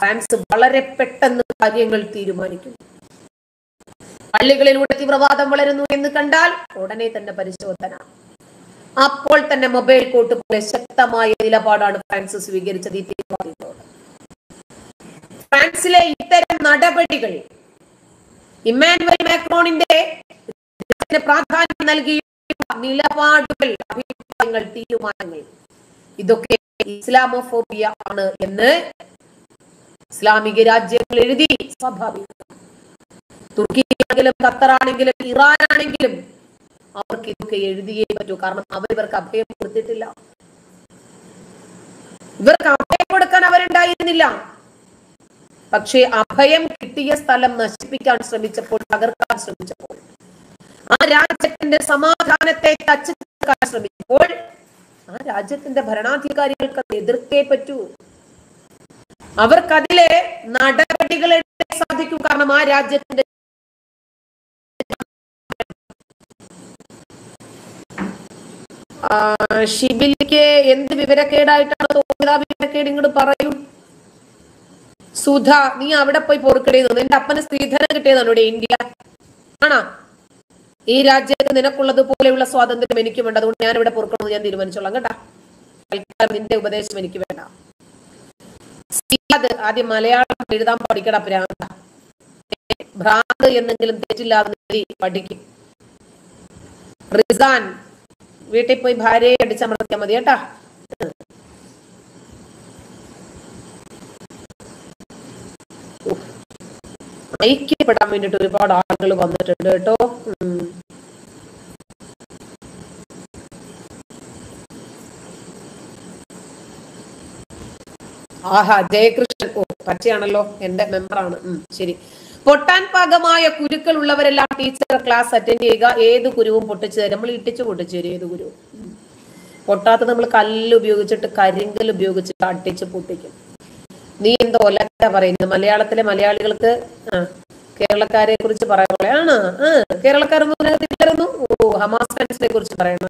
France വളരെ പെട്ടെന്ന് കാര്യങ്ങൾ തീരുമാനിക്കുന്നു. പള്ളികളിലൂടെ തീവ്രവാദം വളരുന്നു എന്ന് കണ്ടാൽ ഉടനെ തന്നെ പരിശോധന. അപ്പോൾ തന്നെ മൊബൈൽ കോർട്ട് പോലെ ശക്തമായ നിലപാടാണ് ഫ്രാൻസ് സ്വീകരിച്ചത് ഈ തീവ്രവാദികളോട്. ഫ്രാൻസിലെ ഇത്തരം നടപടികൾ ഇമ്മാനുവൽ മാക്രോണിന്റെ പ്രാധാന്യം നൽകിയ നിലപാടുകൾ, അഭിപ്രായങ്ങൾ, തീരുമാനങ്ങൾ ഇതൊക്കെ ഇസ്ലാമോഫോബിയ ആണ് എന്ന് ഇസ്ലാമിക രാജ്യങ്ങൾ എഴുതി. സ്വാഭാവികം. തുർക്കിയാണെങ്കിലും ഖത്തറാണെങ്കിലും ഇറാനാണെങ്കിലും അവർക്ക് ഇതൊക്കെ എഴുതിയേ പറ്റൂ. കാരണം അവർക്ക് അഭയം കൊടുത്തിട്ടില്ല. ഇവർക്ക് അഭയം കൊടുക്കാൻ അവരുണ്ടായിരുന്നില്ല. പക്ഷേ അഭയം കിട്ടിയ സ്ഥലം നശിപ്പിക്കാൻ ശ്രമിച്ചപ്പോൾ, തകർക്കാൻ ശ്രമിച്ചപ്പോൾ, ആ രാജ്യത്തിന്റെ സമാധാനത്തെ തച്ചുതകർക്കാൻ ശ്രമിച്ചപ്പോൾ ആ രാജ്യത്തിന്റെ ഭരണാധികാരികൾക്ക് അത് എതിർത്തേ പറ്റൂ. അവർക്കതിലെ നടപടികൾ എടുക്കാൻ സാധിക്കും. കാരണം ആ രാജ്യത്തിന്റെ ഷിബിലിക്ക് എന്ത് വിവരക്കേടായിട്ടാണ് തോന്നിയത്? വിവരക്കേട് ഇങ്ങോട്ട് പറയൂ. സുധ, നീ അവിടെ പോയി പൊറുക്കടേന്ന്. എന്റെ അപ്പന് സ്ത്രീധനം കിട്ടിയതാണ് ഇവിടെ ഇന്ത്യ ആണോ? ഈ രാജ്യത്ത് നിനക്കുള്ളത് പോലെയുള്ള സ്വാതന്ത്ര്യം എനിക്ക് വേണ്ട. അതുകൊണ്ട് ഞാൻ ഇവിടെ പൊറുക്കണമെന്ന് ഞാൻ തീരുമാനിച്ചോളാം കേട്ടാ. നിന്റെ ഉപദേശം എനിക്ക് വേണ്ട. ആദ്യം മലയാളം എഴുതാൻ പഠിക്കട. ഭ്രാന്ത് എന്നെങ്കിലും തെറ്റില്ലാതെ പഠിക്കും. റിസാൻ, വീട്ടിൽ പോയി ഭാര്യയെ അടിച്ചമർത്തിയാൽ മതി കേട്ടാ. ഐക്യപ്പെടാൻ വേണ്ടിട്ട് ഒരുപാട് ആളുകൾ വന്നിട്ടുണ്ട് കേട്ടോ. ആഹാ, ജയകൃഷ്ണൻ, ഓ പച്ചയാണല്ലോ, എന്റെ മെമ്പറാണ്. ശരി. പൊട്ടാൻ പാകമായ കുരുക്കൾ ഉള്ളവരെല്ലാം ടീച്ചർ ക്ലാസ് അറ്റൻഡ് ചെയ്യുക. ഏത് കുരുവും പൊട്ടിച്ചു തരും. നമ്മൾ ഇട്ടിച്ചു പൊട്ടിച്ചു തരും ഏത് കുരുവും. പൊട്ടാത്തത് നമ്മൾ കല്ല് ഉപയോഗിച്ചിട്ട്, കരിങ്കൽ ഉപയോഗിച്ചിട്ട് അട്ടിച്ച് പൊട്ടിക്കും. നീ എന്തോ ഒലക്ക പറയുന്നത്? മലയാളത്തിലെ മലയാളികൾക്ക് കേരളക്കാരെ കുറിച്ച് പറയാൻ ആണ്. കേരളക്കാരൊന്നും ഓ ഹമാസ് ഫ്രണ്ട്സിനെ കുറിച്ച് പറയണം.